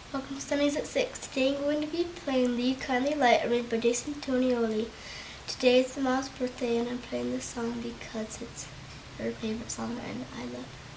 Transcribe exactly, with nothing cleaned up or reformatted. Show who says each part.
Speaker 1: Welcome to Sundays at six. Today I'm going to be playing Leave Kindly Light, arranged by Jason Tonioli. Today is the mom's birthday and I'm playing this song because it's her favorite song and I love it.